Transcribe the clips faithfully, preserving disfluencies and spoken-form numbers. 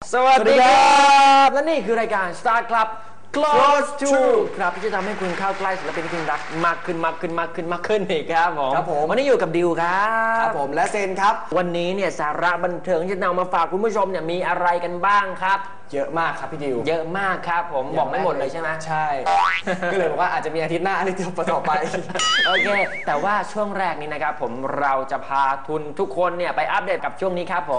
สวัสดีครับและนี่คือรายการ Star Club Close to ครับที่จะทำให้คุณเข้าใกล้ศิลปินที่คุณรักมากขึ้นมากขึ้นมากขึ้นมากขึ้นอีกครับผมครับผมวันนี้อยู่กับดิวครับครับผมและเซนครับวันนี้เนี่ยสาระบันเทิงที่จะนำมาฝากคุณผู้ชมเนี่ยมีอะไรกันบ้างครับเยอะมากครับพี่ดิวเยอะมากครับผมบอกไม่หมดเลยใช่ไหมใช่ก็เลยบอกว่าอาจจะมีอาทิตย์หน้าอาทิตย์ต่อไปโอเคแต่ว่าช่วงแรกนี้นะครับผมเราจะพาทุนทุกคนเนี่ยไปอัปเดตกับช่วงนี้ครับผม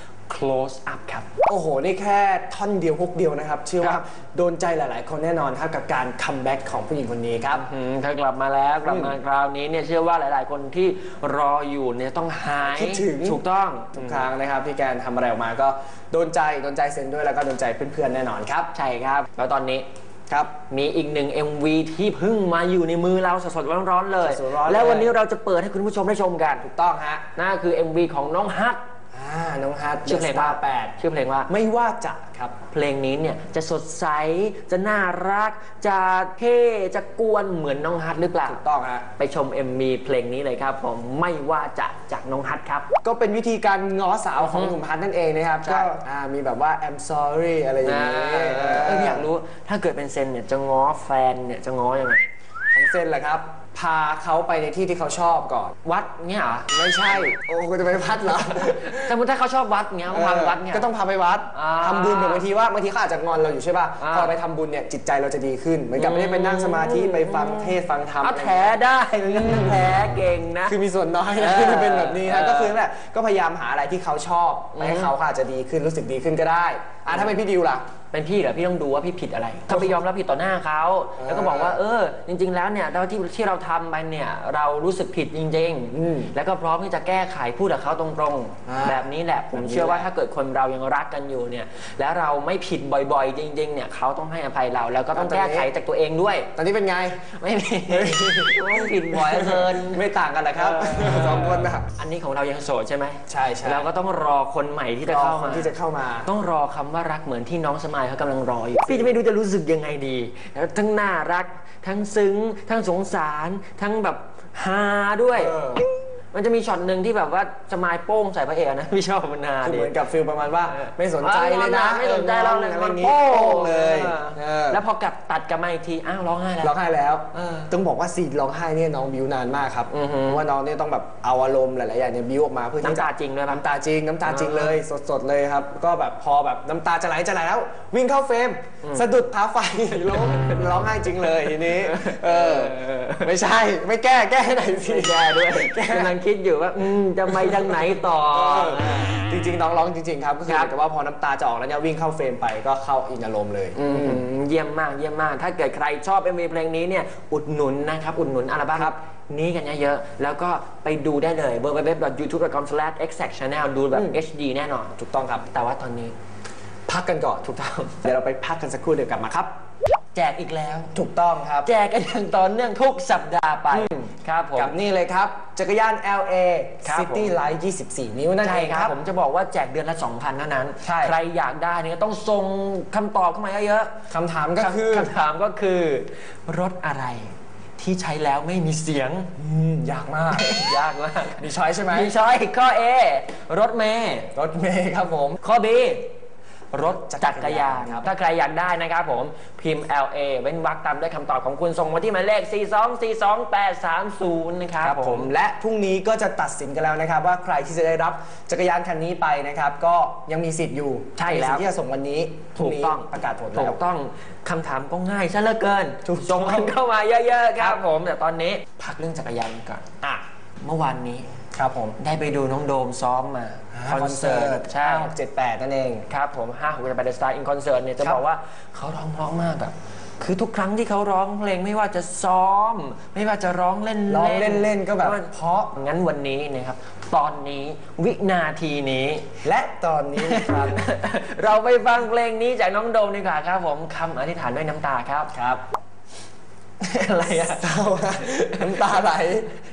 Close Up ครับโอ้โหนี่แค่ท่อนเดียวฮุกเดียวนะครับเชื่อว่าโดนใจหลายๆคนแน่นอนครับกับการคัมแบ็กของผู้หญิงคนนี้ครับเธอกลับมาแล้วกลับมาคราวนี้เนี่ยเชื่อว่าหลายๆคนที่รออยู่เนี่ยต้องหายคิดถึงถูกต้องทุกครั้งนะครับที่แกทำอะไรออกมาก็โดนใจโดนใจเซนด้วยแล้วก็โดนใจเพื่อนๆแน่นอนครับใช่ครับแล้วตอนนี้ครับมีอีกหนึ่ง เอ็ม วี ที่เพิ่งมาอยู่ในมือเราสดๆร้อนๆเลยแล้ววันนี้เราจะเปิดให้คุณผู้ชมได้ชมกันถูกต้องฮะนั่นคือ เอ็ม วี ของน้องฮัทน้องฮัทชื่อเพลงว่าแปดชื่อเพลงว่าไม่ว่าจะครับเพลงนี้เนี่ยจะสดใสจะน่ารักจะเท่จะกวนเหมือนน้องฮัทหรือเปล่าถูกต้องฮะไปชม เอ็ม วี เพลงนี้เลยครับผมไม่ว่าจะจากน้องฮัทครับก็เป็นวิธีการง้อสาวของหนุ่มฮัทนั่นเองนะครับก็มีแบบว่า I'm sorry อะไรอย่างนี้เอออยากรู้ถ้าเกิดเป็นเซนเนี่ยจะง้อแฟนเนี่ยจะง้อยังไงของเซนแหละครับพาเขาไปในที่ที่เขาชอบก่อนวัดเนี่ยเหรอไม่ใช่โอ้คุณจะไปวัดเหรอสมมติถ้าเขาชอบวัดเงี้ยเขาพาไปวัดเงี้ยก็ต้องพาไปวัดทำบุญแบบบางทีว่าบางทีเขาอาจจะงอนเราอยู่ใช่ป่ะพอไปทำบุญเนี่ยจิตใจเราจะดีขึ้นเหมือนกับไม่ได้ไปนั่งสมาธิไปฟังเทศฟังธรรมแท้ได้แท้เก่งนะคือมีส่วนน้อยนะที่จะเป็นแบบนี้นะก็คือแหละก็พยายามหาอะไรที่เขาชอบให้เขาอาจจะดีขึ้นรู้สึกดีขึ้นก็ได้อ่ะถ้าเป็นพี่ดิวล่ะเป็นพี่เหรอพี่ต้องดูว่าพี่ผิดอะไรถ้าไปยอมรับผิดต่อหน้าเขาแล้วก็บอกว่าเออจริงๆแล้วเนี่ยเราที่ที่เราทำไปเนี่ยเรารู้สึกผิดจริงๆแล้วก็พร้อมที่จะแก้ไขพูดกับเขาตรงๆแบบนี้แหละผมเชื่อว่าถ้าเกิดคนเรายังรักกันอยู่เนี่ยแล้วเราไม่ผิดบ่อยๆจริงๆเนี่ยเขาต้องให้อภัยเราแล้วก็ต้องแก้ไขจากตัวเองด้วยตอนนี้เป็นไงไม่มีต้องผิดบ่อยเกินไม่ต่างกันนะครับสองคนนะอันนี้ของเรายังโสดใช่ไหมใช่ใช่เราก็ต้องรอคนใหม่ที่จะเข้ามาที่จะเข้ามาต้องรอคำว่ารักเหมือนที่น้องสมายเขากำลังรออยู่พี่จะไม่รู้จะรู้สึกยังไงดีแล้วทั้งน่ารักทั้งซึ้งทั้งสงสารทั้งแบบฮาด้วยมันจะมีช็อตหนึ่งที่แบบว่าสมายโป้งใส่พระเอกนะพี่ชอบมันฮาคือเหมือนกับฟิลประมาณว่าไม่สนใจเลยนะไม่สนใจเราเลยมันโป้งเลยแล้วพอกลับตัดกลับมาอีกทีอ้าวร้องไห้แล้วร้องไห้แล้วต้องบอกว่าซีนร้องไห้เนี่ยน้องบิวนานมากครับเพราะว่าน้องเนี่ยต้องแบบเอาอารมณ์หลายๆอย่างเนี่ยบิวออกมาเพื่อน้ำตาจริงเลยน้ำตาจริงน้ำตาจริงเลยสดๆเลยครับก็แบบพอแบบน้ำตาจะไหลจะไหลแล้ววิ่งเข้าเฟรมสะดุดเท้าไฟร้องร้องไห้จริงเลยทีนี้เออไม่ใช่ไม่แก้แก้ให้หน่อยสิแก้ด้วยกำลังคิดอยู่ว่าจะไปทางไหนต่อจริงๆน้องร้องจริงๆครับก็คือแต่ว่าพอน้ำตาจะออกแล้วเนี่ยวิ่งเข้าเฟรมไปก็เข้าอินอารมณ์เลยเยี่ยมมากเยี่ยมมากถ้าเกิดใครชอบ เอ็ม วี เพลงนี้เนี่ยอุดหนุนนะครับอุดหนุนอัลบั้มนี้กันเยอะๆแล้วก็ไปดูได้เลย ดับเบิลยู ดับเบิลยู ดับเบิลยู ดอท ยูทูบ ดอท คอม สแลช เอ็กแซค ชาแนล ดูแบบ เอช ดี แน่นอนถูกต้องครับแต่ว่าตอนนี้พักกันก่อนถูกต้องเดี๋ยวเราไปพักกันสักครู่เดี๋ยวกลับมาครับแจกอีกแล้วถูกต้องครับแจกกันอย่างต่อเนื่องทุกสัปดาห์ไปครับผมกับนี่เลยครับจักรยาน แอล เอ City Light ยี่สิบสี่ นิ้วนั่นเองครับผมจะบอกว่าแจกเดือนละ สองพัน เท่านั้นใครอยากได้เนี่ยต้องส่งคำตอบเข้ามาเยอะๆคำถามก็คือคำถามก็คือรถอะไรที่ใช้แล้วไม่มีเสียงยากมากยากมากมีช้อยใช่ไหมมีช้อยข้อ A รถเมล์รถเมล์ครับผมข้อ Bรถจักรยานครับถ้าใครอยากได้นะครับผมพิมพ์ แอล เอ เว้นวรรคตามด้วยคำตอบของคุณส่งมาที่หมายเลขสี่ สอง สี่ สอง แปด สาม ศูนย์นะครับผมและพรุ่งนี้ก็จะตัดสินกันแล้วนะครับว่าใครที่จะได้รับจักรยานคันนี้ไปนะครับก็ยังมีสิทธิ์อยู่ใช่แล้วที่จะส่งวันนี้ถูกต้องประกาศผลแล้วถูกต้องคำถามก็ง่ายซะเหลือเกินส่งกันเข้ามาเยอะๆครับผมแต่ตอนนี้พักเรื่องจักรยานก่อนอ่ะเมื่อวานนี้ครับผมได้ไปดูน้องโดมซ้อมมาคอนเสิร์ตใช่ห้า หก เจ็ด แปดนั่นเองครับผมห้า หก เจ็ด แปด The Star in Concert เนี่ยจะบอกว่าเขาร้องเพราะมากแบบคือทุกครั้งที่เขาร้องเพลงไม่ว่าจะซ้อมไม่ว่าจะร้องเล่นร้องเล่นๆก็แบบเพราะงั้นวันนี้นะครับตอนนี้วินาทีนี้และตอนนี้ครับเราไปฟังเพลงนี้จากน้องโดมดีกว่าครับผมคำอธิษฐานด้วยน้ำตาครับครับอะไรอะเศร้าน้ำตาไหล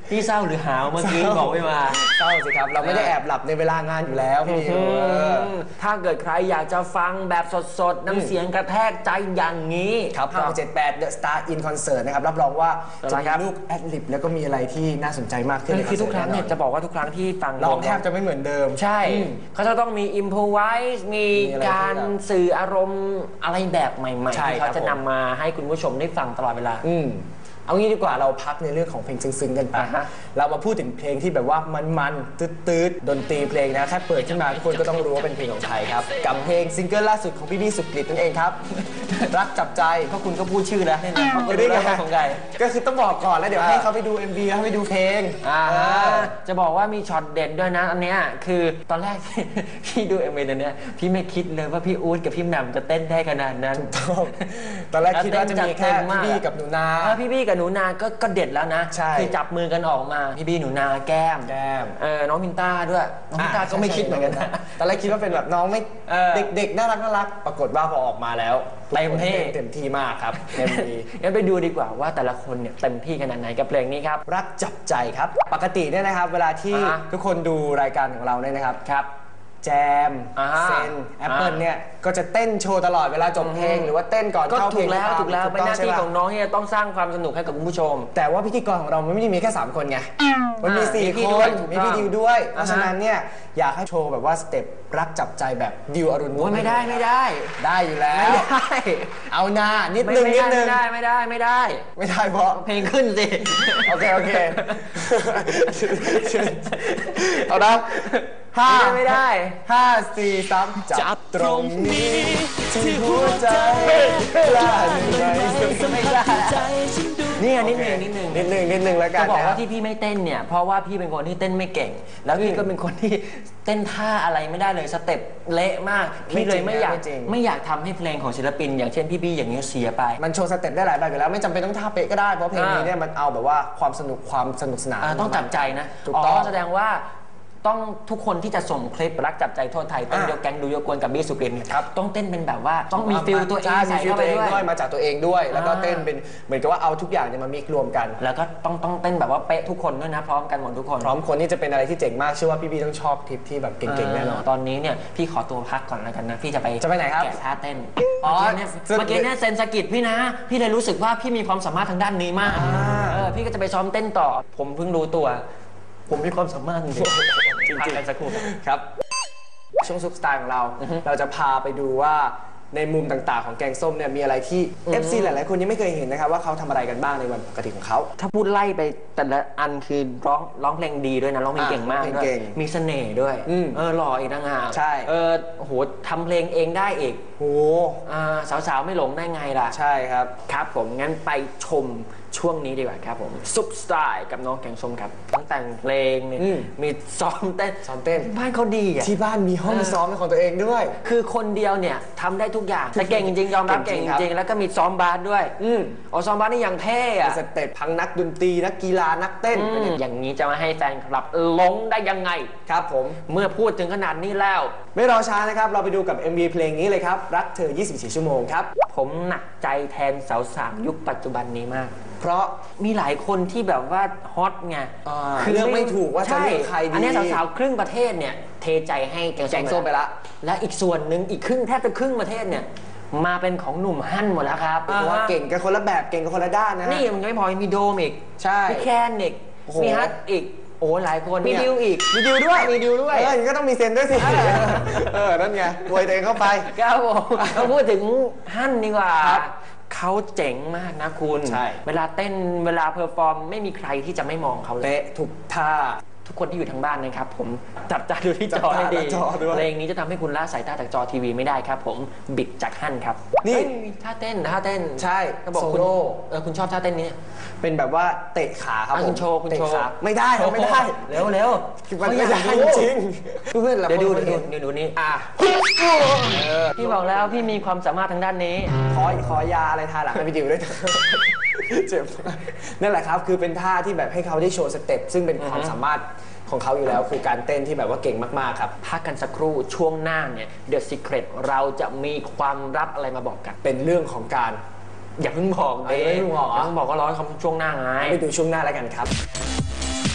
พี่เศร้าหรือหาวเมื่อกี้บอกไม่มาเศร้าสิครับ เราไม่ได้แอบหลับในเวลางานอยู่แล้วพี่ดิวเออถ้าเกิดใครอยากจะฟังแบบสดๆ น้ำเสียงกระแทกใจอย่างนี้ครับห้า หก เจ็ด แปด The Star In Concert นะครับ รับรองว่าจะมีลูกแอดลิบแล้วก็มีอะไรที่น่าสนใจมากขึ้นในคือทุกครั้งเนี่ยจะบอกว่าทุกครั้งที่ฟังร้องแทบจะไม่เหมือนเดิมใช่ เขาจะต้องมีอิมพ o ไวส์มีมีอะไรการที่แบบสื่ออารมณ์อะไรแบบใหม่ๆใช่ที่ครัเขาบจะนำมาให้คุณผู้ชมได้ฟังตลอดเวลาอืมเอางี้ดีกว่าเราพักในเรื่องของเพลงซึ้งๆกันไปอ่าฮะเรามาพูดถึงเพลงที่แบบว่ามันๆตืดๆดนตรีเพลงนะแค่เปิดขึ้นมาทุกคนก็ต้องรู้ว่าเป็นเพลงของใครครับกับเพลงซิงเกิลล่าสุดของพี่บี้สุกฤตนั่นเองครับ รักจับใจเพราะคุณก็พูดชื่อแล้วเนี่ยนะเขาก็รู้แล้วว่าของใครก็คือต้องบอกก่อนแล้วเดี๋ยวให้เขาไปดู เอ็ม วี แล้วให้ไปดูเพลงอ่าเออจะบอกว่ามีช็อตเด็ดด้วยนะอันเนี้ยคือตอนแรก พี่ดูเอ็มวีตัวเนี้ยพี่ไม่คิดเลยว่าพี่อู๊ดกับพี่แหม่มจะเต้นได้ขนาดนั้นต้องตอนแรกคิดว่าจะมีแค่เต้นจัดเต็มมากพี่บี้กับหนูนาเออพี่บี้กับหนูนาก็ก็เด็ดแล้วนะใช่คือจับมือกันออกมาพี่บี้หนูนาแก้มแก้มเออน้องมินต้าด้วยน้องมินต้าก็ไม่คิดเหมือนกันนะตอนแรกคิดว่าเป็นแบบน้องไม่เออเด็กๆน่ารักน่ารักปรากฏว่าพอออกมาแล้วเต็มที่เต็มที่มากครับเต็มที่งั้นไปดูดีกว่าว่าแต่ละคนเนี่ยเต็มที่ขนาดไหนกับเพลงนี้ครับรักจับใจครับ ปกติเนี่ยนะครับ เวลาที่อ่าฮะทุกคนดูรายการของเราเนี่ยนะครับครับแจมอ่าฮะเซนแอปเปิลอ่าเนี่ยก็จะเต้นโชว์ตลอดเวลาจบเพลงหรือว่าเต้นก่อนก็เข้าเพถูลงกแล้วถูกแล้วเป็นหน้าที่ใช่ของน้องที่จะต้องสร้างความสนุกให้กับคุณผู้ชมแต่ว่าพิธีกรของเรามันไม่ได้มีแค่สามคนไงมันมีอ่าสี่มีพี่คด้วยนถูกมีต้องพี่ดิวด้วย เพอ่าฮะราะฉะนั้นเนี่ยอยากให้โชว์แบบว่าสเต็ปรักจับใจแบบดิวอรุณโอ้ยไม่ได้ไม่ได้ได้อยู่แล้วไม่ได้เอาหน้านิดไม่นึงไม่นิดได้นึงไม่ได้ไม่ได้ไม่ได้ไม่ได้เพราะเพลงขึ้นสิโอเค โอเค เอานะห้าไม่ได้ห้าสี่สามจับตรงนี้ ที่หัวใจกล้าหรือไม่ไม่ได้นี่นิดหนึ่งนิดหนึ่งนิดนึงนิดนึงแล้วกันจะบอกว่านะที่พี่ไม่เต้นเนี่ยเพราะว่าพี่เป็นคนที่เต้นไม่เก่ง แล้วพี่ก็เป็นคนที่เต้นท่าอะไรไม่ได้เลยสเต็ปเละมากพี่เลยไม่อยากไม่อยากทำให้เพลงของศิลปิน อย่างเช่นพี่บี้อย่างนี้เสียไปมันโชว์สเต็ปได้หลายแบบอยู่แล้วไม่จำเป็นต้องท่าเป๊ะก็ได้เพราะเพลงนี้เนี่ยมันเอาแบบว่าความสนุกความสนุกสนานอ่าต้องจับใจนะถูกต้องแสดงว่าต้องทุกคนที่จะส่งคลิปรักจับใจทั่วไทยเต้นอ่ะยกแก๊งดูยกกวนกับบี้สุกฤตเนี่ยครับต้องเต้นเป็นแบบว่าต้องมีฟิลตัวเองใช่ใส่มีฟิลเข้าตัไปวเองด้วยด้วยมาจากตัวเองด้วย แล้วก็อ่าเต้นเป็นเหมือนกับว่าเอาทุกอย่างเนี่ยมามิกรวมกันแล้วก็ต้องต้องเต้นแบบว่าเป๊ะทุกคนด้วยนะพร้อมกันหมดทุกคนพร้อมคนนี่จะเป็นอะไรที่เจ๋งมากเชื่อว่าพี่บีต้องชอบทริปที่แบบเก่งๆแน่นอนตอนนี้เนี่ยพี่ขอตัวพักก่อนแล้วกันนะพี่จะไปจะไปไหนครับแกะท่าเต้นอ๋อเมื่อกี้เนี่ยเมื่อกี้เนี่ยเซนสกิดพี่นะ พี่เลยรู้สึกว่าพี่มีความสามารถทางด้านนี้มากอ่าเออพี่ก็จะไปซ้อมเต้นต่อ ผมเพิ่งรู้ตัว ผมมีความสามารถจริงๆจริงๆสักครู่ครับ ช่วงซุปสไตล์ของเรา เราจะพาไปดูว่าในมุมต่างๆของแกงส้มเนี่ยมีอะไรที่ เอฟ ซี หลายๆคนยังไม่เคยเห็นนะครับว่าเขาทำอะไรกันบ้างในวันปกติของเขาถ้าพูดไล่ไปแต่ละอันคือร้องร้องเพลงดีด้วยนะร้องเพลงอ่ะเก่งมากเพลงด้วยเก่งมีเสน่ห์ด้วยอืมเออหล่ออีกต่างหากใช่เออโหทำเพลงเองได้อีกโหอ่าสาวๆไม่หลงได้ไงล่ะใช่ครับครับผมงั้นไปชมช่วงนี้ดีกว่าครับผมซุปสไตล์กับน้องแกงส้มครับทั้งแต่งเพลงเนี่ยอืมมีซ้อมเต้นซ้อมเต้นบ้านเขาดีอ่ะที่บ้านมีห้องซ้อมเป็นของตัวเองด้วยคือคนเดียวเนี่ยทำได้ทุกอย่างแต่เก่งจริงๆยอมรับเก่เก่งงจริงครับจริงๆแล้วก็มีซ้อมบาสด้วยอืมอ๋อซ้อมบาสนี่อย่างเท่มีอะสเต็ปพังนักดนตรีนักกีฬานักเต้นอืมอย่างนี้จะมาให้แฟนคลับหลงได้ยังไงครับผมเมื่อพูดถึงขนาดนี้แล้วไม่รอช้านะครับ เราไปดูกับ เอ็ม วี เพลงนี้เลยครับ รักเธอ ยี่สิบสี่ ชั่วโมงครับผมหนักใจแทนสาวๆยุคปัจจุบันนี้มากเพราะมีหลายคนที่แบบว่าฮอตไงอ่าเลือกไม่ถูกว่าจะใช่เลือกใครดีอันนี้สาวๆครึ่งประเทศเนี่ยเทใจให้แกงแกงส้มไปละและอีกส่วนหนึ่งอีกครึ่งแทบจะครึ่งประเทศเนี่ยมาเป็นของหนุ่มฮั่นหมดแล้วครับเพราะว่าเก่งกันคนละแบบเก่งกันคนละด้านนะฮะนี่มันยังไม่พอยังมีโดมอีกใช่มีแคนอีกโอ้โหมีฮัทอีกโอ้หลายคนมีเนี่ยดิวอีกมีดิวด้วยมีดิวด้วยเอออย่างนี้ก็ต้องมีเซนด้วยสิ เออ นั่นไงอวยตัวเองเข้าไปครับผมเราพูดถึงฮั่นดีกว่าครับเขาเจ๋งมากนะคุณใช่เวลาเต้นเวลาเพอร์ฟอร์มไม่มีใครที่จะไม่มองเขาเลยเป๊ะทุกท่าทุกคนที่อยู่ทางบ้านนะครับผมจับตาดูที่จอให้ดีจับตาดูจอด้วยเพลงนี้จะทำให้คุณละสายตาจากจอทีวีไม่ได้ครับผมบิดจากฮั่นครับนี่เอ้ยมีท่าเต้นท่าเต้นใช่เขาบอกโซคุณโล่เออคุณชอบท่าเต้นนี้เป็นแบบว่าเตะขาครับอ่ะผคุมณโชว์คุณเตะโชว์ขาไม่ได้ครับไม่ได้เร็วเร็วมันเขาไม่อยากได้รู้จริงเพื่อนๆหลายเดี๋ยวคนดูเคยดูเห็นดูดูนี่อ่ะพี่บอกแล้วพี่มีความสามารถทางด้านนี้ขอขอยาอะไรทาหลังให้พี่ดิวด้วย เจ็บมากนั่นแหละครับคือเป็นท่าที่แบบให้เขาได้โชว์สเต็ปซึ่งเป็นความสามารถของเขาอยู่แล้วคือการเต้นที่แบบว่าเก่งมากๆครับพักกันสักครู่ช่วงหน้าเนี่ย The Secret เราจะมีความลับอะไรมาบอกกันเป็นเรื่องของการอย่าเพิ่งบอกอย่าเพิ่งบอกเหรออย่าเพิ่งบอกก็ร้อนคำช่วงหน้าไงไปดูช่วงหน้าแล้วกันครับ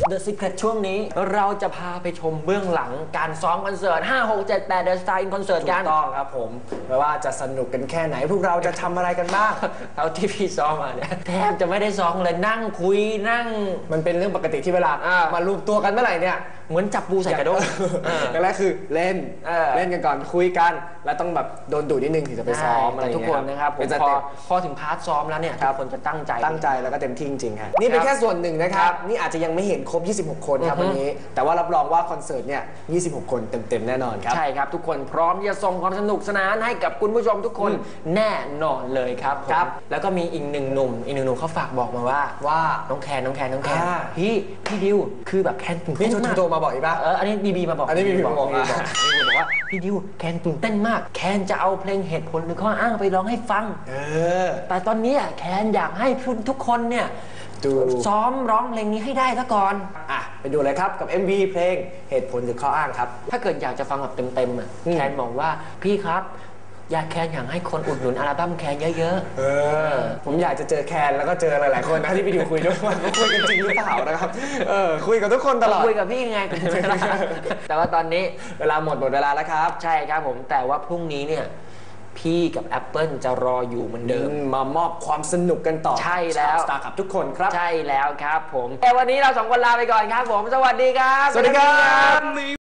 The Secret ช่วงนี้เราจะพาไปชมเบื้องหลังการซ้อมคอนเสิร์ตห้า หก เจ็ด แปด The Star in Concert ถูกักนต้องครับผมไม่ว่าจะสนุกกันแค่ไหนพวกเราจะทำอะไรกันบ้างเท่าที่พี่ซ้อมมาเนี่ยแทบจะไม่ได้ซ้อมเลยนั่งคุยนั่งมันเป็นเรื่องปกติที่เวลาอ่ามมารวมตัวกันเมื่อไหร่เนี่ยเหมือนจับปูใส่กระด้งเอออย่างแรกคือเล่นเออเล่นกันก่อนคุยกัน แล้วต้องแบบโดนดูดนิดนึงถึงจะไปซ้อมอะไรอแต่ย่างทุกเงี้คยนนะครับผมเป็นสพอเต็ปพอถึงพาร์ทซ้อมแล้วเนี่ยทุกคนจะตั้งใจตั้งใจแล้วก็เต็มที่จริงๆครับนี่เป็นแค่ส่วนหนึ่งนะครับ นี่อาจจะยังไม่เห็นครบ ยี่สิบหก คนครับอือฮึวันนี้ แต่ว่ารับรองว่าคอนเสิร์ตเนี่ย ยี่สิบหก คนเต็มๆแน่นอนครับใช่ครับ ทุกคนพร้อมที่จะส่งความสนุกสนานให้กับคุณผู้ชมทุกคนอืมแน่นอนเลยครับผมครับแล้วก็มีอีกหนึ่งหนุ่มอีกหนึ่งหนุ่มเขาฝากบอกมาว่าว่าน้องแคนน้องแคนน้องแคนอ่าพี่พี่ดิวคือแบบแคนตื่นนี่เต้นโทรมากโทรมาบอกอีกป่ะเอออันนี้บีบีมาบอกอันนี้บีบีมาบอกบีบีบอกอ่ะบีบีบอกว่าพี่ดิวแคนตื่นเต้นมาก แคนจะเอาเพลงเหตุผลหรือข้ออ้างไปร้องให้ฟังเออแต่ตอนเนี้ยแคนอยากให้ทุกคนเนี่ยดูซ้อมร้องเพลงนี้ให้ได้ซะก่อนอ่ะไปดูเลยครับกับ เอ็ม วี เพลงเหตุผลหรือข้ออ้างครับถ้าเกิดอยากจะฟังแบบเต็มๆอ่ะอืมแคนบอกว่าพี่ครับอยากแคนอยากให้คนอุดหนุนอัลบั้มแคนเยอะเออ ผมอยากจะเจอแคนแล้วก็เจอหลายๆคนนะที่ไปดูคุยด้วยว่าคุยกันจริงหรือเปล่านะครับ เออคุยกับทุกคนตลอดคุยกับพี่ไง แต่ว่าตอนนี้เวลาหมดหมดเวลาแล้วครับใช่ครับผมแต่ว่าพรุ่งนี้เนี่ยพี่กับ Apple จะรออยู่เหมือนเดิมอืมมามอบความสนุกกันต่อใช่แล้วสตาร์ขับทุกคนครับใช่แล้วครับผมแต่วันนี้เราสองคนลาไปก่อนครับผม สวัสดีครับสวัสดีครับ